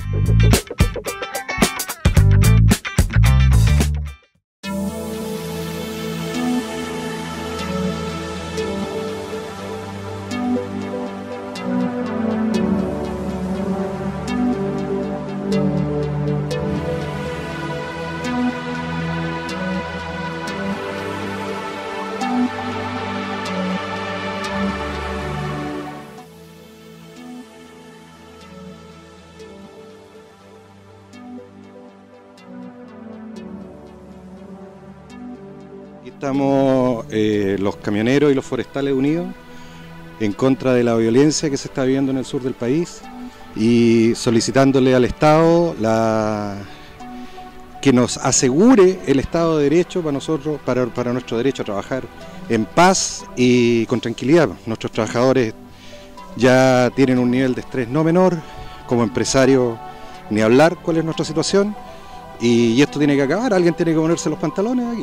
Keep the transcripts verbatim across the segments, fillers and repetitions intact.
Estamos eh, los camioneros y los forestales unidos en contra de la violencia que se está viviendo en el sur del país y solicitándole al Estado la, que nos asegure el Estado de Derecho para nosotros, para, para nuestro derecho a trabajar en paz y con tranquilidad. Nuestros trabajadores ya tienen un nivel de estrés no menor, como empresarios ni hablar cuál es nuestra situación y, y esto tiene que acabar, alguien tiene que ponerse los pantalones aquí.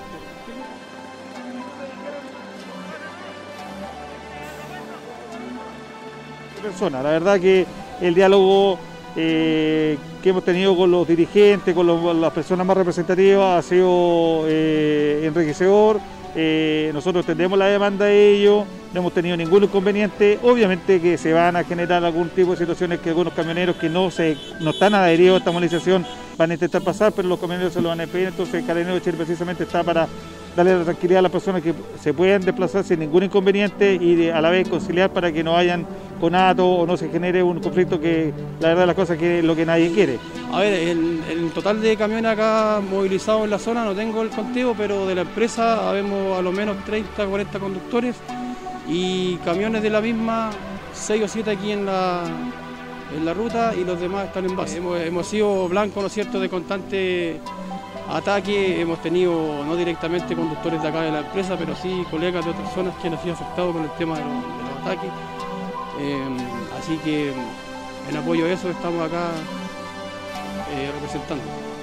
Persona. La verdad que el diálogo eh, que hemos tenido con los dirigentes, con, los, con las personas más representativas ha sido eh, enriquecedor. Eh, nosotros entendemos la demanda de ellos, no hemos tenido ningún inconveniente. Obviamente que se van a generar algún tipo de situaciones que algunos camioneros que no, se, no están adheridos a esta movilización van a intentar pasar, pero los camioneros se lo van a impedir. Entonces Carabinero de Chile precisamente está para darle la tranquilidad a las personas que se puedan desplazar sin ningún inconveniente y de, a la vez conciliar para que no hayan conato o no se genere un conflicto que la verdad de las cosas que es lo que nadie quiere. A ver, el, el total de camiones acá movilizados en la zona no tengo el conteo, pero de la empresa habemos a lo menos treinta, cuarenta conductores y camiones de la misma, seis o siete aquí en la, en la ruta y los demás están en base. Hemos, hemos sido blancos, ¿no es cierto?, de constante ataque. Hemos tenido no directamente conductores de acá de la empresa, pero sí colegas de otras zonas que han sido afectados con el tema de los, de los ataques. Eh, así que en apoyo a eso estamos acá eh, representando.